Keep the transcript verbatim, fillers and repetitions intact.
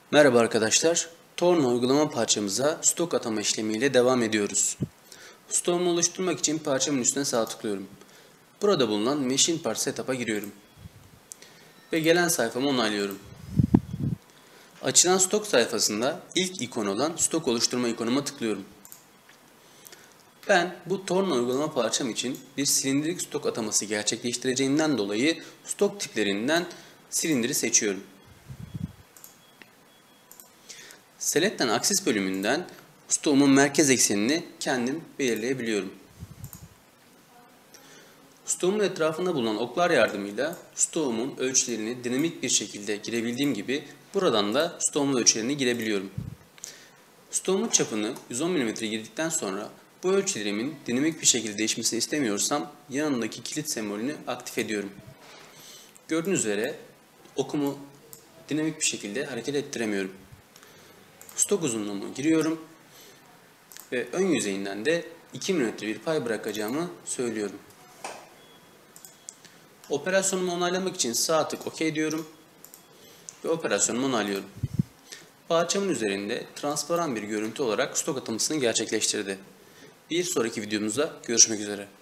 Merhaba arkadaşlar. Torna uygulama parçamıza stok atama işlemiyle devam ediyoruz. Stoğumu oluşturmak için parçamın üstüne sağ tıklıyorum. Burada bulunan Machine Part Setup'a giriyorum. Ve gelen sayfamı onaylıyorum. Açılan stok sayfasında ilk ikon olan stok oluşturma ikonuma tıklıyorum. Ben bu Torna uygulama parçam için bir silindirik stok ataması gerçekleştireceğimden dolayı stok tiplerinden silindiri seçiyorum. Select'ten Axis bölümünden stoğumun merkez eksenini kendim belirleyebiliyorum. Stoğumun etrafında bulunan oklar yardımıyla stoğumun ölçülerini dinamik bir şekilde girebildiğim gibi buradan da stoğumun ölçülerini girebiliyorum. Stoğumun çapını yüz on milimetre girdikten sonra bu ölçülerimin dinamik bir şekilde değişmesini istemiyorsam yanındaki kilit sembolünü aktif ediyorum. Gördüğünüz üzere okumu dinamik bir şekilde hareket ettiremiyorum. Stok uzunluğumu giriyorum ve ön yüzeyinden de iki milimetre bir pay bırakacağımı söylüyorum. Operasyonumu onaylamak için sağ tık OK diyorum ve operasyonumu onaylıyorum. Parçamın üzerinde transparan bir görüntü olarak stok atamasını gerçekleştirdi. Bir sonraki videomuzda görüşmek üzere.